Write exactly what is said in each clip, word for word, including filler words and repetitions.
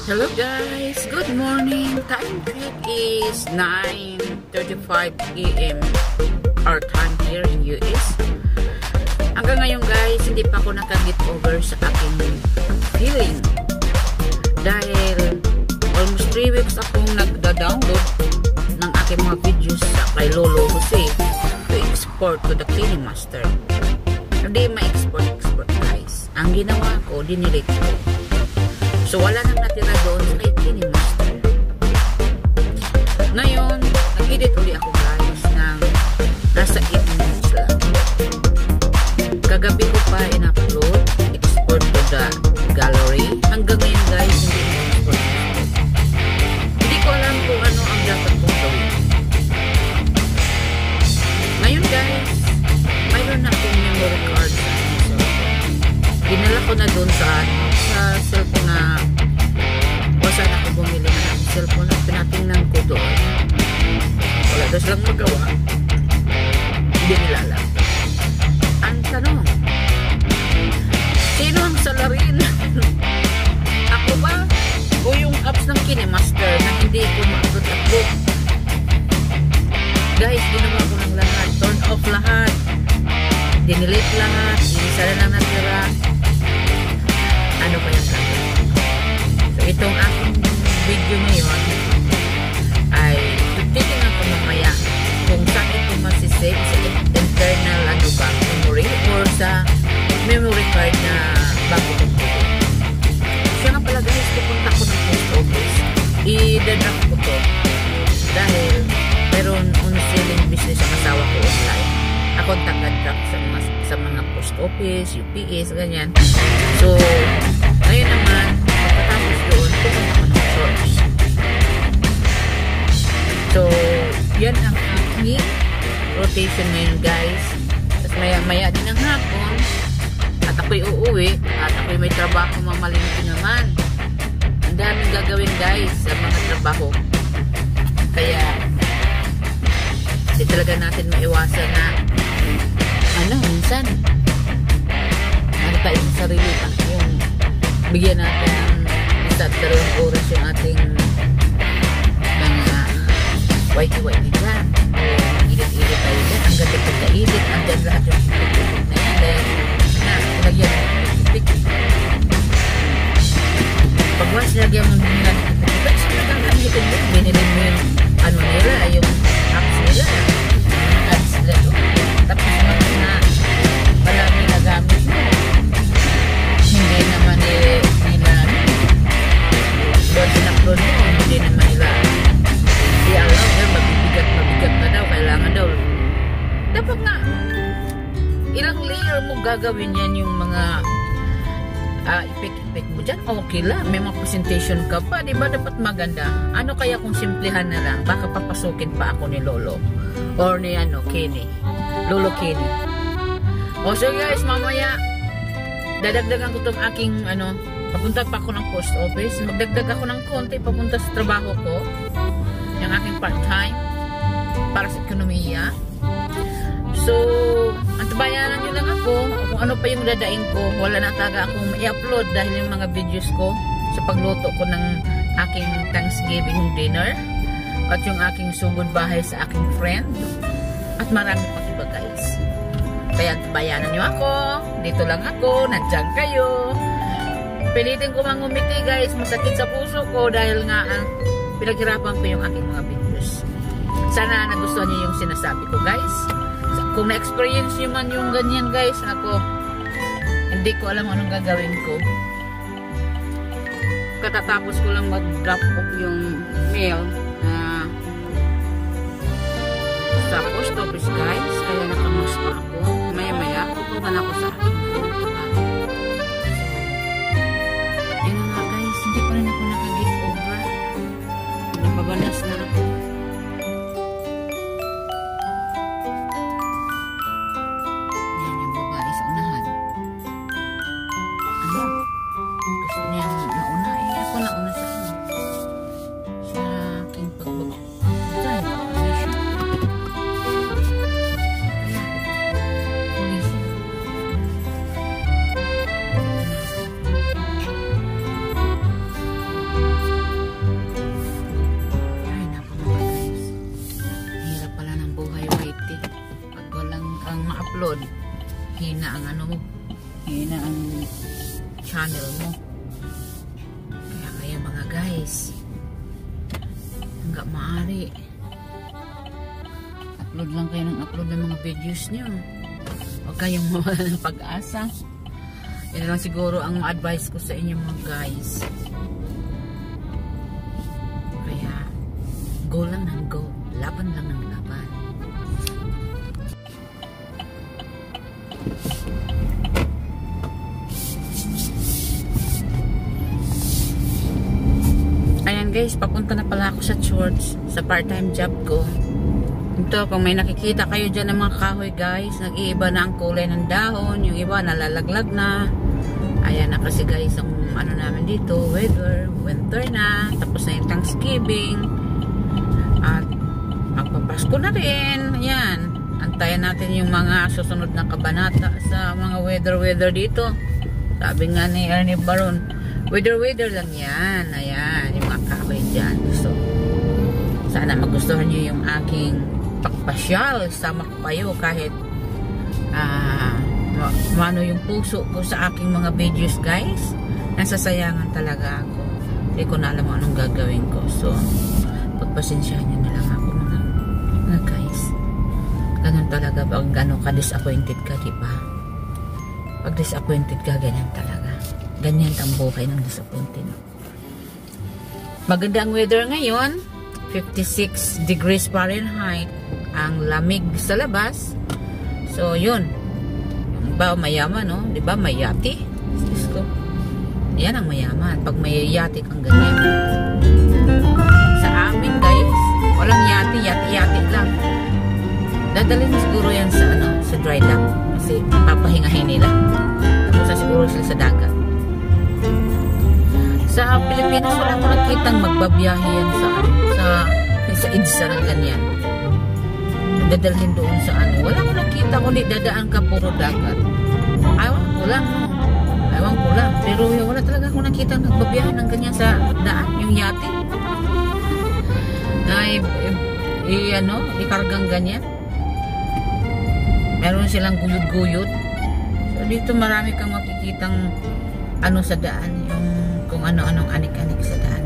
Hello guys, good morning. Time check is nine thirty-five A M our time here in U S. Hanggang ngayon guys, hindi pa ako naka-get over sa aking feeling. Dahil almost three weeks akong nagda-download ng aking mga videos sa kay Lolo Jose to export to the KineMaster. Hindi ma-export, export guys. Ang ginawa ko, dinelete ko. So, wala nang natira doon sa KineMaster. Ngayon, nag-edit uli ako guys ng nasa eight minutes lang. Kagabi ko pa in-upload, export to the gallery. Hanggang ngayon guys, hindi na-export. Hindi ko alam kung ano ang dapat kong gawin. Ngayon guys, mayroon na akong memory card sa cellphone. Dinala ko na doon sa sa cellphone na o saan ako bumili na ng cellphone at pinatingnan ko doon. Wala daw silang magawa. Hindi nila alam. Ang tanong, sino ang salarin? Ako ba? O yung apps ng KineMaster na hindi ko ma-upload? Guys, ginawa ko ng lahat. Turn off lahat. Dinelete lahat. Isa na lang natira. Ano ba yung plan? So, itong aking video ngayon ay titignan ko mamaya kung saan ito masisave sa internal ano ba, memory or sa memory card na bago kong video. Siya nga pala guys, pupunta ko ng post office. I-drop ko to dahil meron on-selling business ang asawa ko online. Ako ang taga-drop sa mga, sa mga post office, U P S, ganyan. So, ngayon naman, pagkatapos doon, pupunta ko ng source. So, yan ang aking rotation ngayon guys. Tapos maya-maya din ang hapon, at ako'y uuwi, at ako'y may trabaho mamalingki naman. Ang daming gagawin guys sa mga trabaho. Kaya, hindi talaga natin maiwasan na ano, minsan ano tayo sa sarili pa yung bigyan natin isa't dalawang oras yung ating mga whitey-whitey dyan o ilit-ilit tayo dyan. Ang ganda pagka-ilit, ang dyan lahat yung ilit na yan dahil na, lagyan mo ilit pag once lagyan mo nila ilit, saan lang ang ilit mo binilin mo yung ano nila, yung apps nila ads nila to. Tapos mga na marami nagamit mo hindi naman eh nila doon sinapload mo hindi naman nila i-allow yan, mabibigat mabigat na daw, kailangan daw dapat nga ilang layer mo gagawin yan yung mga uh, ipik-ipik mo dyan, okay lang may mga presentation ka pa, diba dapat maganda. Ano kaya kung simplihan na lang, baka papasukin pa ako ni Lolo or ni ano, Kenny Lolo Kenny. O so guys, mamaya dadagdagan ko itong aking ano, papunta pa ako ng post office, magdagdag ako ng konti papunta sa trabaho ko, yung aking part-time para sa ekonomiya. So antabayanan nyo lang ako kung ano pa yung dadaing ko. Wala na taga akong i-upload dahil yung mga videos ko sa pagluto ko ng aking Thanksgiving dinner at yung aking sugod bahay sa aking friend at marami pang iba guys. Kaya bayanan nyo ako. Dito lang ako. Nandiyan kayo. Pilitin ko mang umiti guys. Masakit sa puso ko dahil nga uh, pinaghirapan ko yung aking mga videos. Sana nagustuhan nyo yung sinasabi ko guys. Kung na-experience nyo man yung ganyan guys, ako hindi ko alam anong gagawin ko. Katatapos ko lang mag-drop off yung mail na sa post office guys, kaya nakamas pa ako. Maya maya pupunta na ako sa aking phone. Yan na nga guys, hindi pa rin ako naka-get over. Napabalas na ako. Yan yung babae sa unahan. Ano? Gusto niya nauna eh. Ako nauna sa ano. Sa aking pagbaba. Diyan, pulisya. channel mo. Kaya kaya mga guys, hanggat maaari, upload lang kayo ng upload ng mga videos nyo. Huwag kayong mawala ng pag-asa. Yan lang siguro ang advice ko sa inyo mga guys. Kaya go lang ng go, laban lang ng laban. Ayan guys, papunta na pala ako sa church, sa part-time job ko. Ito, kung may nakikita kayo dyan ng mga kahoy guys, nag-iiba na ang kulay ng dahon, yung iba nalalaglag na. Ayan na kasi guys, ang ano namin dito, weather, winter na, tapos na yung Thanksgiving, at magpapasko na rin. Ayan, antayan natin yung mga susunod na kabanata sa mga weather-weather dito. Sabi nga ni Ernie Baron, weather-weather lang yan. Ayan, yung mga kahoy dyan. So, sana magustuhan nyo yung aking pagpasyal. Sama ko kayo kahit ah, uh, mano yung puso ko sa aking mga videos guys. Nasasayangan talaga ako. Hindi ko na alam anong gagawin ko. So, pagpasensyahan nyo na lang ako mga, mga guys. Ganun talaga pag gano'n ka disappointed ka, diba? Pag disappointed ka, ganyan talaga. Ganyan ang buhay ng disappointed. Magandang weather ngayon. fifty-six degrees Fahrenheit. Ang lamig sa labas. So, yun. Yung ba mayaman, no? Diba? May yati. Ko. Yan ang mayaman. Pag may yati kang ganyan. Sa amin, guys, walang yati. Yati-yati lang. Dadalhin siguro yan sa, ano, sa dry dock. Kasi papahingahin nila. Tapos siguro sila sa dagat. Sa Pilipinas, wala ko nakitang magbabiyahe yan sa sa sa EDSA ng ganyan. Dadalhin doon sa ano. Wala ko nakita kundi dadaan ka puro dagat. Ayaw ko lang, no? Ayaw ko lang. Pero wala talaga ako nakita magbabiyahe ng ganyan sa daan, yung yate. Na i, i, i ano, ikargang ganyan. Meron silang guyod-guyod. So dito marami kang makikitang ano sa daan, yung kung ano-anong anik-anik sa daan.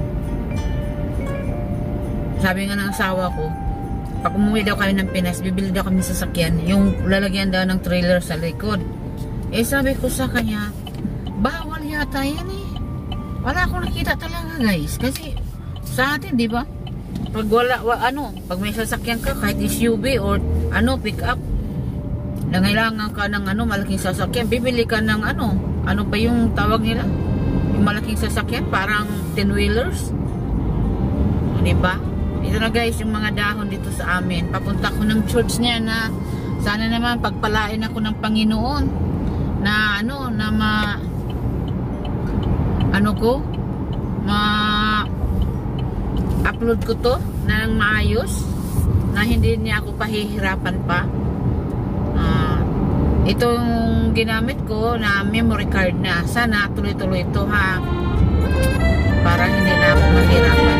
Sabi nga ng asawa ko, pag umuwi daw kami ng Pinas, bibili daw kami sasakyan, yung lalagyan daw ng trailer sa likod. Eh sabi ko sa kanya, bawal yata yan eh. Wala akong nakita talaga guys. Kasi sa atin, di ba? Pag wala, wa, ano, pag may sasakyan ka, kahit S U V or ano, pick up, nangailangan ka ng ano, malaking sasakyan, bibili ka ng ano, ano pa yung tawag nila? Yung malaking sasakyan, parang ten-wheelers. Diba? Ito na guys, yung mga dahon dito sa amin. Papunta ko ng church niya na sana naman pagpalain ako ng Panginoon na ano, na ma ano ko, ma upload ko to na maayos, na hindi niya ako pahihirapan pa. Uh, itong ginamit ko na memory card na, sana tuloy-tuloy ito ha, para hindi na ako mahirapan.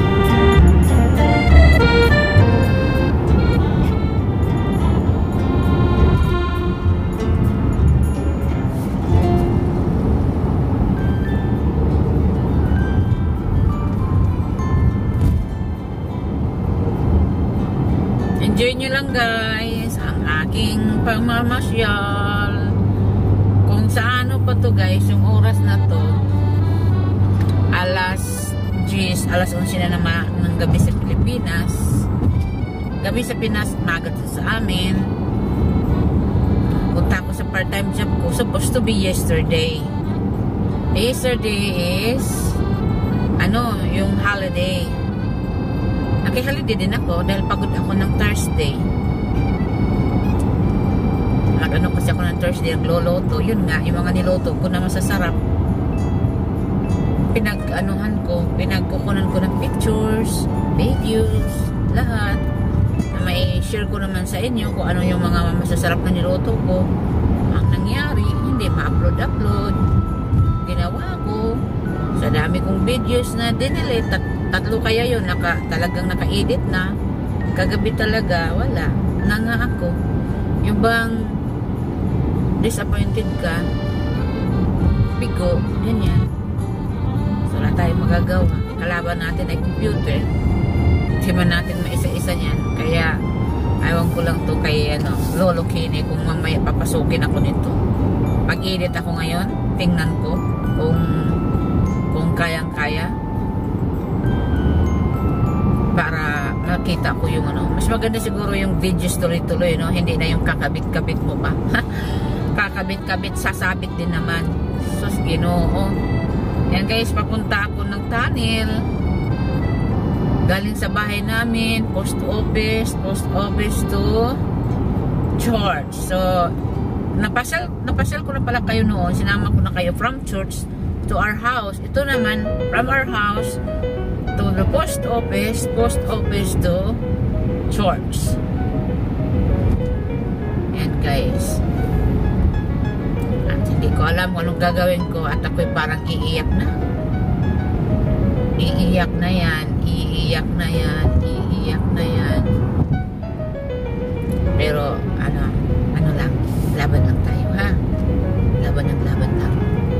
Enjoy nyo lang guys ang aking pagmamasyal. Kung sa ano pa to guys, yung oras na to alas diyes, alas onse na naman ng gabi sa Pilipinas. Gabi sa Pinas, magat sa amin. Punta ko sa part-time job ko, supposed to be yesterday. Yesterday is ano, yung holiday. Naki-holiday din ako dahil pagod ako ng Thursday. Nag-ano kasi ako ng Thursday, nagloloto. Yun nga, yung mga niloto ko na masasarap. Pinag-anuhan ko, pinagkukunan ko ng pictures, videos, lahat. Na may share ko naman sa inyo kung ano yung mga masasarap na niloto ko. Ang nangyari, hindi ma-upload-upload. Ginawa ko. Sa dami kong videos na dinelete, tat tatlo kaya yun, naka, talagang naka-edit na. Kagabi talaga, wala. Na nga ako. Yung bang disappointed ka, bigo, ganyan. So, wala tayong magagawa. Kalaban natin ay computer. Hindi man natin maisa-isa niyan. Kaya, ayaw ko lang to kay ano, Lolo Kine kung mamaya papasukin ako nito. Pag-edit ako ngayon, tingnan ko kung kung kayang-kaya para makita ko yung ano. Mas maganda siguro yung videos tuloy-tuloy, no? Hindi na yung kakabit-kabit mo pa. Kakabit-kabit, sasabit din naman. Sus, Ginoo. Yan guys, papunta ako ng tunnel. Galing sa bahay namin, post office, post office to church. So, napasal, napasal ko na pala kayo noon. Sinama ko na kayo from church to our house. Ito naman, from our house to the post office, post office to church. Yan guys. At hindi ko alam kung anong gagawin ko at ako'y parang iiyak na. Iiyak na yan, iiyak na yan, iiyak na yan. Pero, ano, ano lang, laban lang tayo, ha? Laban ng laban lang.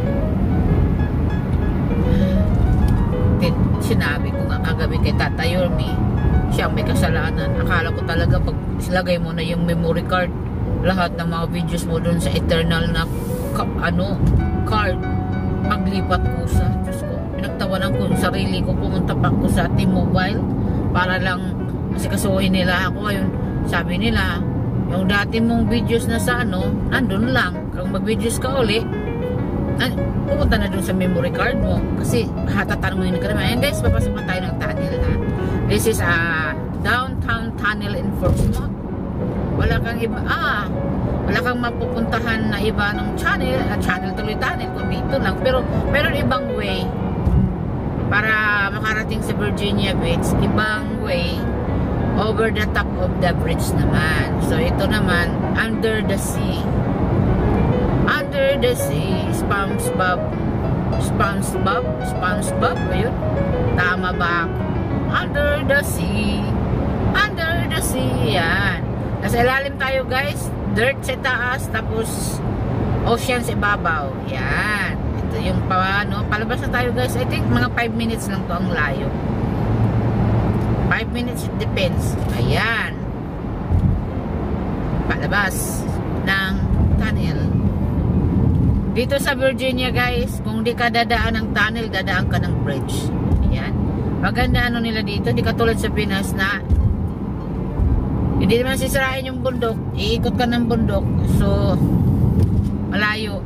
Sinabi ko nga kagabi kay Tata Yormi, siya may kasalanan. Akala ko talaga pag silagay mo na yung memory card, lahat ng mga videos mo dun sa eternal na ka, ano, card, maglipat ko sa, Diyos ko, pinagtawanan ko yung sarili ko, pumunta pa ako sa T-Mobile para lang kasi kasuhin nila ako. Ayun, sabi nila yung dati mong videos na sa ano, nandun lang. Kung mag-videos ka uli, pupunta na dun sa memory card mo kasi hatatanungin ka naman. And guys, papasok na tayo ng tunnel, ha. This is a downtown tunnel enforcement. Wala kang iba, ah wala kang mapupuntahan na iba ng channel, uh, channel tuloy tunnel kung dito lang, pero meron ibang way para makarating sa Virginia Beach. Ibang way over the top of the bridge naman. So ito naman under the sea. Under the sea, SpongeBob, SpongeBob, SpongeBob, ayun, tama ba? Under the sea, under the sea, yan. Nasa ilalim tayo guys, dirt sa taas, tapos ocean sa ibabaw, yan. Ito yung pa, no? Palabas na tayo guys, I think mga five minutes lang to ang layo. five minutes, it depends. Ayan. Palabas ng tunnel. Dito sa Virginia guys, kung di ka dadaan ng tunnel, dadaan ka ng bridge. Ayan. Maganda ano nila dito, di katulad sa Pinas na hindi naman sisirain yung bundok, iikot ka ng bundok. So, malayo.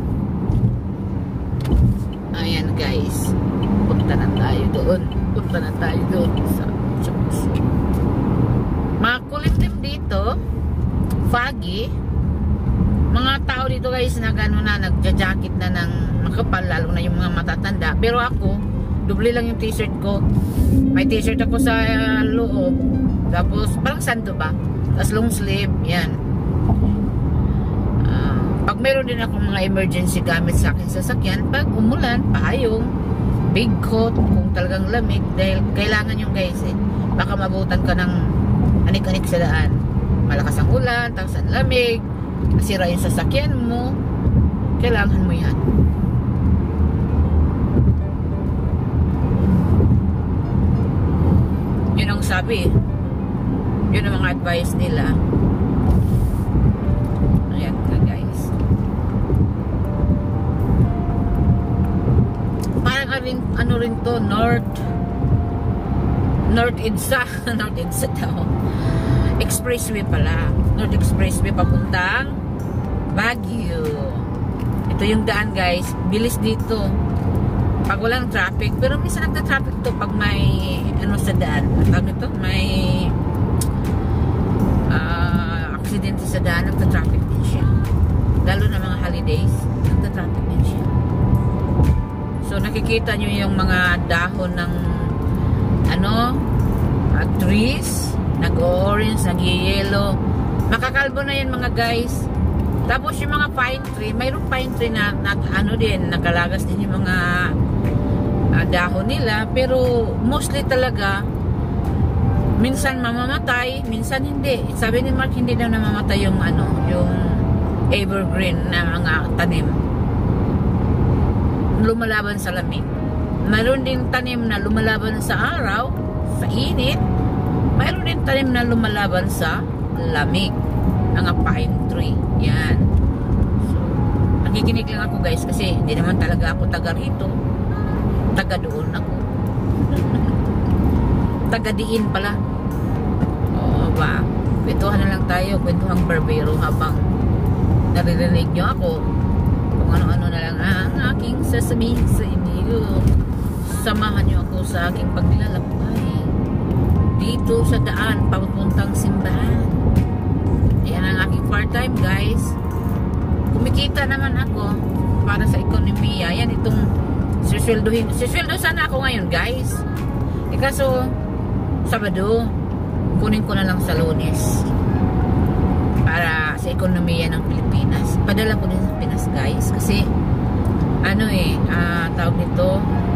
Ayan guys. Punta na tayo doon. Punta na tayo doon sa church. Makulit din dito. Foggy. Mga tao dito guys na gano'n na, nagja-jacket na ng makapal, lalo na yung mga matatanda. Pero ako, doble lang yung t-shirt ko. May t-shirt ako sa uh, loob. Tapos, parang sando ba? Tapos long sleeve, yan. Uh, pag meron din ako mga emergency gamit sa akin sasakyan, pag umulan, payong, big coat, kung talagang lamig, dahil kailangan yung guys eh. Baka mabutan ka ng anik-anik sa daan. Malakas ang ulan, tapos ang lamig, nasira yung sasakyan mo, kailangan mo yan. Yun ang sabi, yun ang mga advice nila. Ayan ka guys, parang ano rin to, north north EDSA north EDSA daw, expressway pala, North Expressway papuntang Baguio. Ito yung daan guys, bilis dito pag walang traffic, pero minsan nagta-traffic to pag may ano sa daan, tawag nito, may uh, aksidente sa daan, nagta-traffic din siya, lalo na mga holidays, nagta-traffic din siya. So nakikita nyo yung mga dahon ng ano, uh, trees, nag-orange, nag-yellow, makakalbo na yan mga guys. Tapos yung mga pine tree, mayroong pine tree na, na ano din, nakalagas din yung mga uh, dahon nila, pero mostly talaga minsan mamamatay, minsan hindi. Sabi ni Mark, hindi daw namamatay yung ano, yung evergreen na mga tanim. lumalaban sa lamig. Mayroon din tanim na lumalaban sa araw, sa init. Mayroon din tanim na lumalaban sa lamig. Mga pine tree. Yan. So, nakikinig lang ako guys kasi hindi naman talaga ako taga rito. Taga doon ako. Taga diin pala. Oo ba? Kwentuhan na lang tayo. Kwentuhang barbero habang naririnig nyo ako. Kung ano-ano na lang ang aking sasabihin sa inyo. Samahan nyo ako sa aking paglalakbay dito sa daan papuntang simbahan. Ayan ang aking part-time guys. Kumikita naman ako para sa ekonomiya. Yan itong susweldohin. Susweldo sana ako ngayon guys. E kaso Sabado kunin ko na lang sa Lunes para sa ekonomiya ng Pilipinas. Padala ko din sa Pinas guys kasi ano eh uh, tawag nito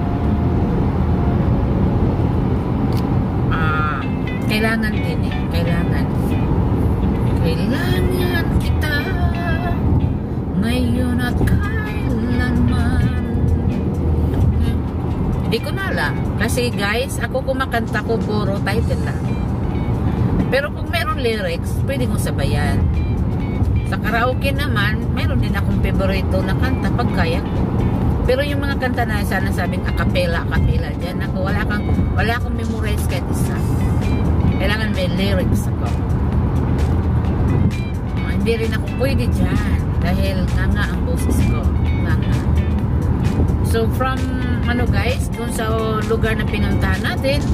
uh, kailangan din eh kailangan kailangan kita ngayon at kailanman. hmm. Hindi ko na alam kasi guys ako kumakanta ko puro title lang, pero kung meron lyrics pwede kong sabayan. Sa karaoke naman, meron din akong favorito na kanta pag kaya ko. Pero yung mga kanta na sana sabing acapella, acapella dyan ako, wala kang, wala akong memorize kahit isa. Kailangan may lyrics ako. Oh, hindi rin ako pwede dyan dahil nga nga ang boses ko. Nga nga. So from, ano guys, dun sa lugar na pinuntahan natin,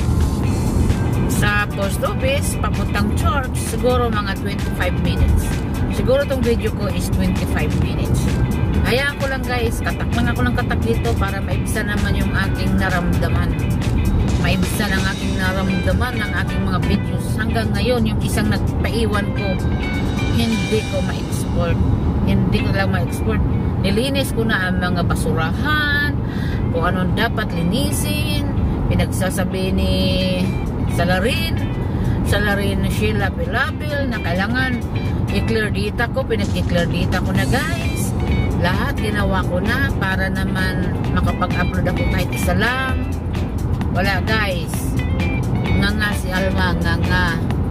sa post office, papuntang church, siguro mga twenty-five minutes. Siguro tong video ko is twenty-five minutes. Hayaan ko lang guys, katak lang ako ng katak dito para maibsa naman yung aking naramdaman. Maibsa ng aking naramdaman ng aking mga videos. Hanggang ngayon, yung isang nagpaiwan ko, hindi ko ma-export. Hindi ko lang ma-export. Nilinis ko na ang mga basurahan, kung anong dapat linisin. Pinagsasabi ni Salarin, Salarin Sheila Pilabil na kailangan i-clear data ko. Pinag-i-clear data ko na guys. Lahat ginawa ko na para naman makapag-upload ako kahit isa lang. Wala guys. Nga nga si Alma, nga nga.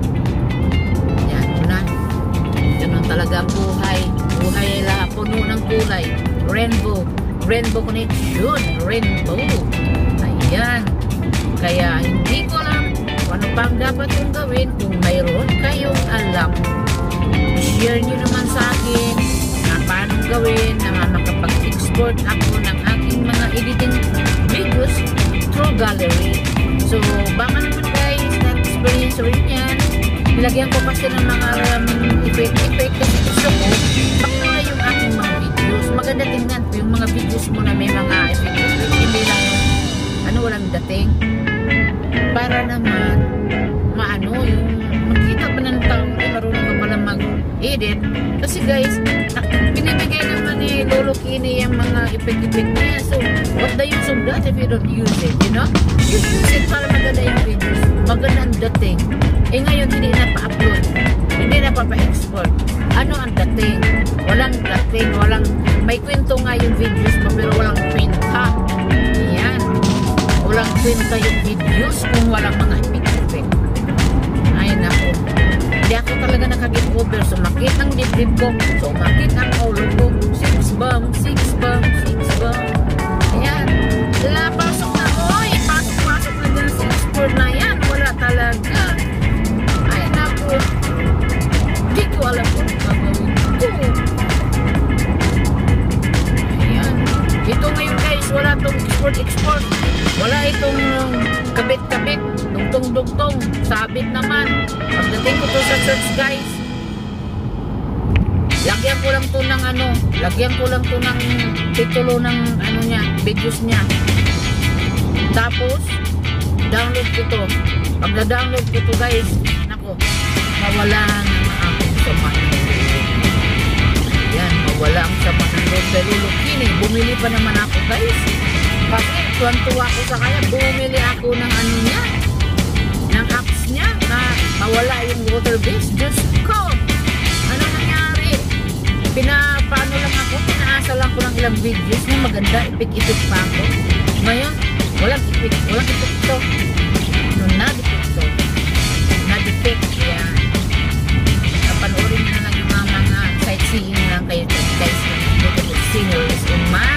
Yan na. Ganun talaga ang buhay. Buhay ay lahat puno ng kulay. Rainbow. Rainbow connection. Rainbow. Ayan. Kaya hindi ko lang kung ano pang dapat yung gawin. Kung mayroon kayong alam, share nyo naman sa akin na paano gawin na makapag-export ako ng aking mga editing videos through gallery. So baka naman guys, na-experience rin yan. Nilagyan ko kasi ng mga um, effect-effect kasi gusto ko baka yung aking mga videos maganda tingnan ko yung mga videos mo na may mga effect-effect, hindi lang yung ano, walang dating, para naman maano yung makita pa ng tao eh, marunong ka pala mag-edit kasi guys, binibigay naman ni Lolo Kini yung mga effect-effect niya. So what the use of that if you don't use it, you know? You use it para maganda yung videos, maganda ang dating. Eh ngayon hindi na pa-upload, hindi na pa-pa-export. Ano ang dating? Walang dating, walang, may kwento nga yung videos mo pero walang kwenta. Yan, walang kwenta yung videos kung walang mga effect-effect. Ayun ako, hindi ako talaga nakag-get over. Sumakit ang dibdib ko, sumakit ang ulo ko. Six bang, six bang, six bang. Ayan, wala, pasok na, oy, pasok-pasok na dyan sa export na yan. Wala talaga. Ay naku, hindi ko alam kung gagawin ko. Ayan, ito ngayon guys, wala itong export-export. Wala itong kabit-kabit, dugtong-dugtong, sabit naman. Pagdating ko to sa church guys, lagyan ko lang to ng ano, lagyan ko lang to ng titulo ng ano niya, videos niya. Tapos, download ko to. Pag na-download ko to guys, nako, mawala ang aking sama ng loob. Ayan, mawala ang sama ng loob. Pero Lukini, bumili pa naman ako guys. Kasi tuwan-tuwa ko sa kanya, bumili ako ng ano niya, ng apps niya na mawala yung water base. Diyos ko, ano nangyari? Pinapaano lang ako, pinaas Binasa lang ko ng ilang videos na maganda, ipik-ipik pa ako. Ngayon, walang ipik, walang ipik ito. No, na-depik ito. Na-depik, yan. Kapanoorin nyo na lang yung mga, mga sightseeing lang kayo guys, beautiful sceneries in my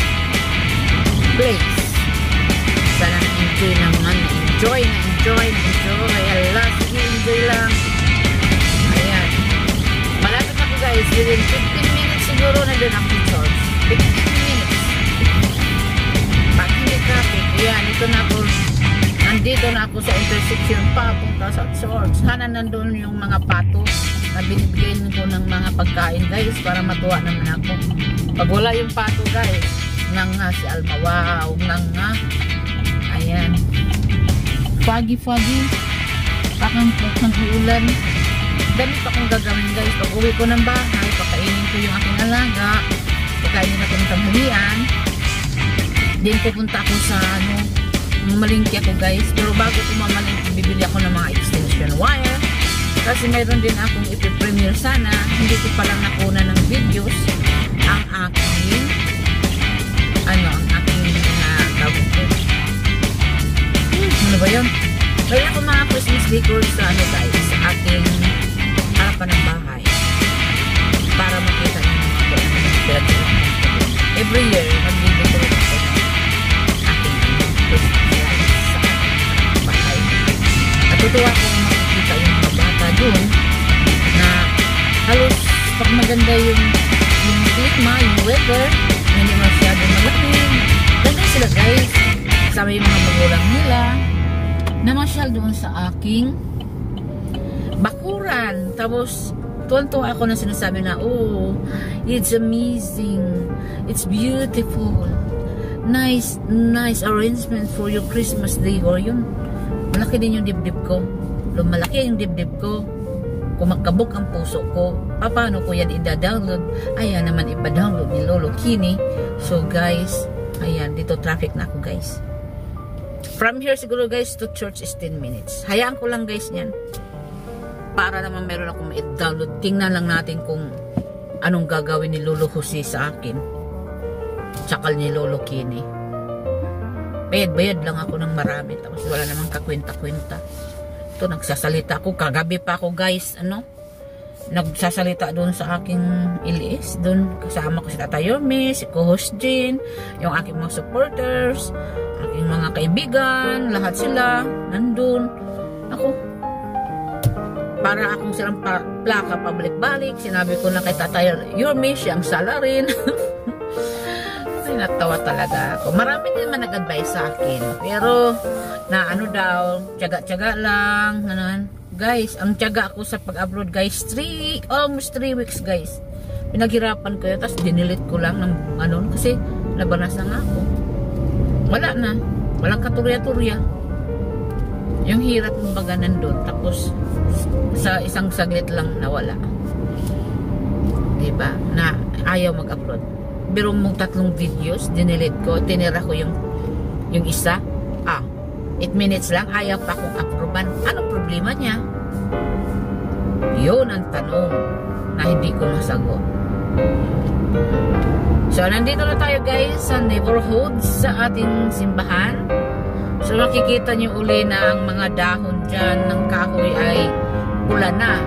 place. Sana na-enjoy naman, na-enjoy, na-enjoy, na-enjoy. Ala, sige, enjoy lang. Ayan. Malapit ako guys, within fifteen minutes siguro na doon ako church. fifteen minutes. Pag hindi traffic, ayan, ito na ako, nandito na ako sa intersection pa, punta sa church. Sana nandun yung mga pato na binibigyan ko ng mga pagkain guys, para matuwa naman ako. Pag wala yung pato guys, nang nga si Alma, wow, nang nga. Ayan. Foggy, foggy. Pakampok ng ulan. Dami pa kong gagawin guys. Pag uwi ko ng bahay, pakainin ko yung aking alaga. Pagkainin ako ng tanghalian. Then pupunta ako sa ano, mamalingki ako guys. Pero bago ko mamalingki, bibili ako ng mga extension wire. Kasi mayroon din akong ipipremiere sana. Hindi ko palang nakuna ng videos ang aking ano, ang aking uh, tawag ko. Hmm, ano ba yun? Kaya ako mga Christmas decor sa ano guys, sa ating harapan ng bahay. Para makita nyo mga pinag-pinag. Every year, mag-decor ako ng ating Christmas lights sa ating bahay. Natutuwa ko makikita yung mga bata dun na halos pag maganda yung yung klima, yung weather, hindi masyadong malamig. Ganda sila guys. Kasama yung mga magulang nila. Namasyal doon sa aking bakuran. Tapos, tuwan-tuwa ako na sinasabi na, oh, it's amazing. It's beautiful. Nice, nice arrangement for your Christmas day. Or yun, malaki din yung dibdib ko. Lumalaki yung dibdib ko. Kumakabok ang puso ko. Paano ko yan i-download? Ayan naman ipa-download ni Lolo Kini. So guys, ayan, dito traffic na ako guys. From here siguro guys to church is ten minutes. Hayaan ko lang guys yan. Para naman meron akong i-download. Tingnan lang natin kung anong gagawin ni Lolo Jose sa akin. Tsaka ni Lolo Kini. Bayad-bayad lang ako ng marami. Tapos wala namang kakwenta-kwenta. Ito, nagsasalita ako. Kagabi pa ako guys, ano? Nagsasalita doon sa aking L S. Doon kasama ko si Tata Yorme, si co-host Jean, yung aking mga supporters, aking mga kaibigan, lahat sila nandun. Ako, para akong silang plaka pabalik-balik. Sinabi ko na kay Tata Yorme, siyang sala rin. Ay, natawa talaga ako. Marami din naman nag-advise sa akin. Pero, na ano daw, tiyaga-tiyaga lang, ganun. Guys, ang tiyaga ako sa pag-upload guys, three, almost three weeks guys. Pinaghirapan ko yun, tapos dinilit ko lang ng ano, kasi nabanas na nga ako. Wala na, walang katurya-turya. Yung hirap ng baga nandun, tapos sa isang saglit lang nawala. Diba? Na ayaw mag-upload. Pero mong tatlong videos, dinilit ko, tinira ko yung yung isa, ah, eight minutes lang, ayaw pa akong approvean. Anong problema niya? Yun ang tanong na hindi ko masagot. So, nandito na tayo guys sa neighborhood sa ating simbahan. So, makikita niyo uli na ang mga dahon dyan ng kahoy ay pula na.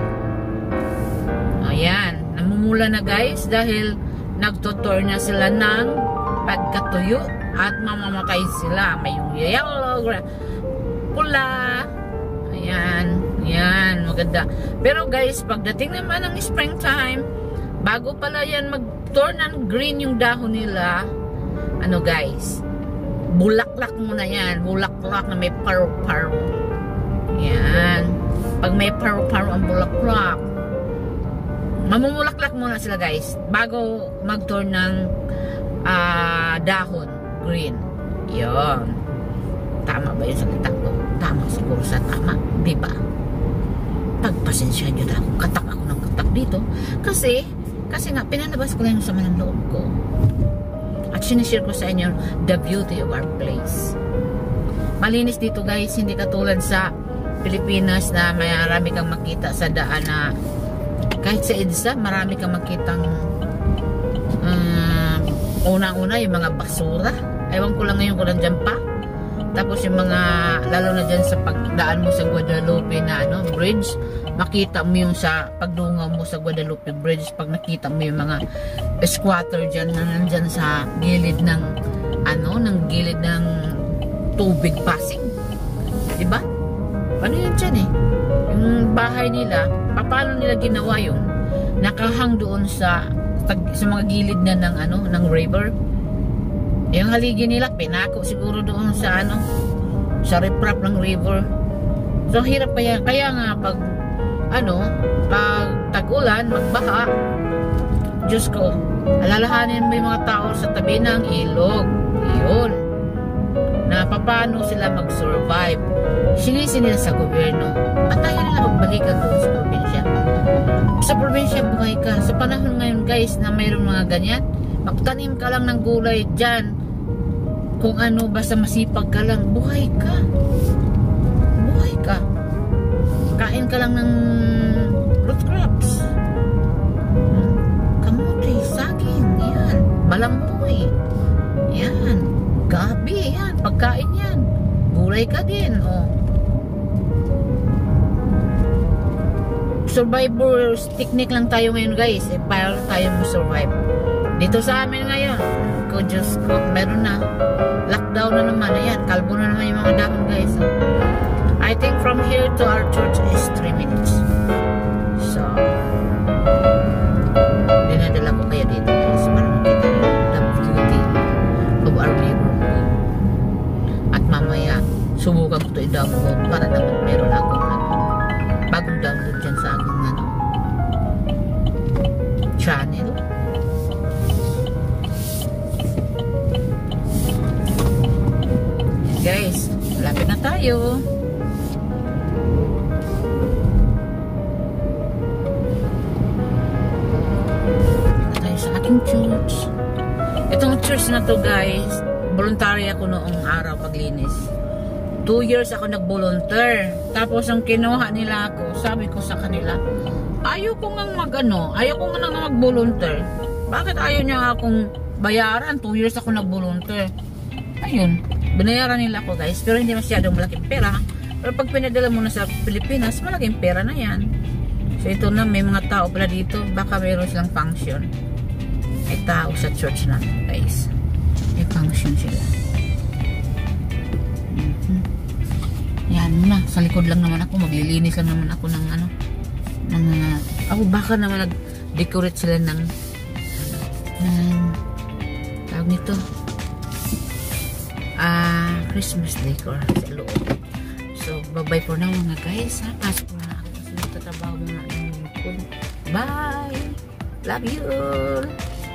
Ayan, namumula na guys dahil nagtutur na sila ng pagkatuyo at mamamatay sila. May yung yellow, pula. Ayan, ayan, maganda. Pero guys, pagdating naman ng springtime, bago pala yan mag-turn ng green yung dahon nila, ano guys, bulaklak muna yan. Bulaklak na may paro-paro. Ayan. Pag may paro-paro ang bulaklak, mamumulaklak muna sila guys bago mag-turn ng uh, dahon green. Yun. Tama ba yung salita ko? Tama siguro sa tama, di ba? Pagpasensya nyo na ako. Katak ako ng katak dito. Kasi, kasi nga, pinanabas ko lang yung sama ng loob ko. At sinishare ko sa inyo the beauty of our place. Malinis dito guys, hindi katulad sa Pilipinas na marami kang makita sa daan na kahit sa EDSA, marami kang makitang uh, unang-una yung mga basura. Ewan ko lang ngayon kung nandyan pa. Tapos yung mga, lalo na dyan sa pagdaan mo sa Guadalupe na ano, bridge, makita mo yung sa pagdungaw mo sa Guadalupe Bridge, pag nakita mo yung mga squatter dyan na nandyan sa gilid ng ano, ng gilid ng tubig Pasig. Diba? Ano yun dyan eh? Yung bahay nila, paano nila ginawa yun? Nakahang doon sa sa mga gilid na ng ano, ng river. Yung haligi nila, pinako siguro doon sa ano, sa riprap ng river. So, hirap kaya. Kaya nga, pag, ano, pag tag-ulan, magbaha, Diyos ko, alalahanin mo yung mga tao sa tabi ng ilog. Yun. Na paano sila mag-survive. Sinisi nila sa gobyerno. At tayo nila magbalikan doon sa probinsya. Sa probinsya, buhay ka. Sa panahon ngayon, guys, na mayroong mga ganyan, magtanim ka lang ng gulay dyan. Kung ano, basta masipag ka lang, buhay ka. Buhay ka. Kain ka lang ng root crops. Kamote, saging, yan. Balamboy. Yan. Gabi, yan. Pagkain yan. Gulay ka din, oh. Survivor's technique lang tayo ngayon, guys. Eh, para tayo mo survive. Dito sa amin ngayon, ko Diyos ko, meron na. Lockdown na naman. Ayan, kalbo na naman yung mga dahon, guys. I think from here to our church is three minutes. So, dinadala ko kayo dito, guys, para makita the beauty of our neighborhood. At mamaya, subukan ko ito i-download para naman meron akong ano, bagong download dyan sa aking ano, channel. Guys, malapit na tayo. Malapit na tayo sa aking church. Itong church na to, guys, voluntary ako noong araw paglinis. Two years ako nag-volunteer. Tapos ang kinuha nila ako, sabi ko sa kanila, ayaw ko nga mag-ano, ayaw ko nga nga mag-volunteer. Bakit ayaw niya akong bayaran? Two years ako nag-volunteer. Ayun. Binayaran nila ako, guys, pero hindi masyadong malaking pera. Pero pag pinadala mo na sa Pilipinas, malaking pera na yan. So ito na, may mga tao pala dito. Baka mayroon silang function. May tao sa church na, guys. May function sila. Mm-hmm. Yan na, sa likod lang naman ako. Maglilinis lang naman ako ng ano, ng, uh, oh, baka naman nag-decorate sila ng ng tawag nito, ah, uh, Christmas decor sa loob. So, bye-bye for now mga guys, ha? Pasok na ako kasi nagtatrabaho muna ng mga. Bye! Love you all!